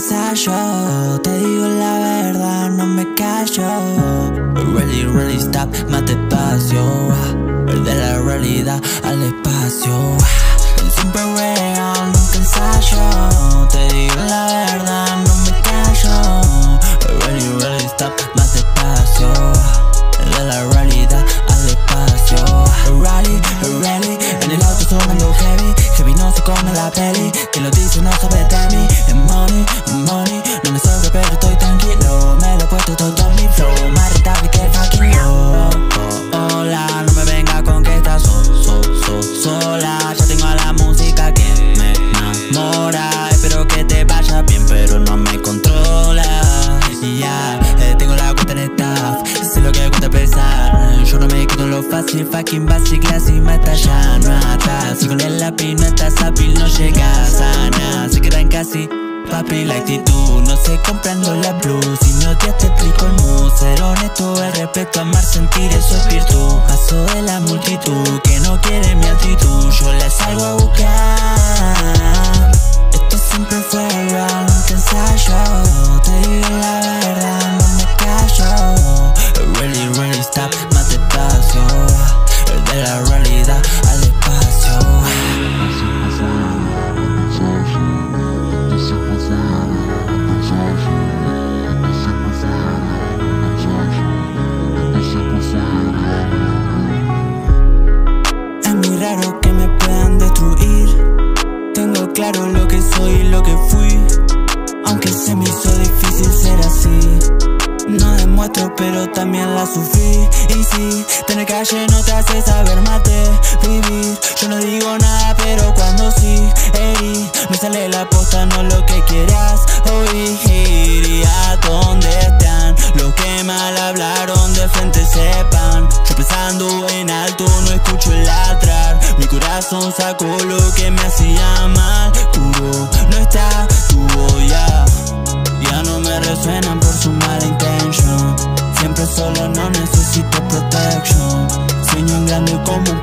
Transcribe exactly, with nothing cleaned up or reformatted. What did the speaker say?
ensayo. Te digo la verdad, no me callo. Really, really stop, más despacio. De la realidad al espacio. Siempre real, nunca ensayo. Te digo la verdad, no me callo. Really, really stop, más despacio. De la realidad al espacio. Rally, rally, en el auto sonando heavy. Heavy no se come la peli. Quien lo dice no sabe de mí. Es money, money, no me sobra pero estoy tranquilo. Me lo he puesto todo en mi flow. Más rentable que el fucking yo. Oh, hola, no me venga con que estás so, so, so, sola. Ya tengo a la música que me enamora. Espero que te vaya bien pero no me controla. Y ya, yeah, tengo la cuenta en staff. Sé lo que cuesta pesar. Yo no me quedo en lo fácil. Fucking basic, la cima está ya no atrás. Si con el lápiz no estás hábil no llegas a nada. Se quedan casi papi la actitud. No sé comprando la blues. Si me odias te explico el mood. Ser honesto, el respeto, amar, sentir, eso es virtud. Paso de la multitud que no quiere mi actitud. Yo la salgo a buscar. Esto siempre fue real, nunca ensayo. Te digo la verdad, no me callo. Really, really stop, más despacio. De la realidad al espacio. Es muy raro que me puedan destruir. Tengo claro lo que soy y lo que fui. Aunque se me hizo difícil ser así. No demuestro pero también la sufrí. Y si tener calle no te hace saber más de vivir. Yo no digo nada pero cuando sí herí, me sale la posta, no lo que quieras oír. Y a donde están los que mal hablaron de frente sepan. Yo pensando en alto no escucho el ladrar. Mi corazón sacó lo que me hacía mal. Puro no está tu ya. Ya no me resuenan por su mala intención. Siempre solo, no necesito protection. Sueño en grande como un